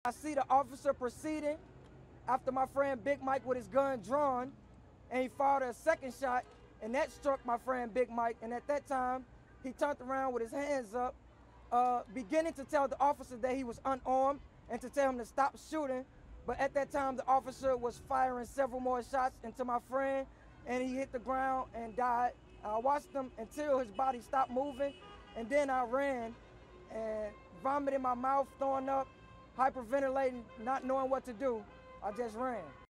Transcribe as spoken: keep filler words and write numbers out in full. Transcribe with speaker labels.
Speaker 1: I see the officer proceeding after my friend Big Mike with his gun drawn, and he fired a second shot, and that struck my friend Big Mike. And at that time, he turned around with his hands up, uh, beginning to tell the officer that he was unarmed and to tell him to stop shooting. But at that time, the officer was firing several more shots into my friend, and he hit the ground and died. I watched him until his body stopped moving, and then I ran and vomited in my mouth, throwing up, hyperventilating, not knowing what to do. I just ran.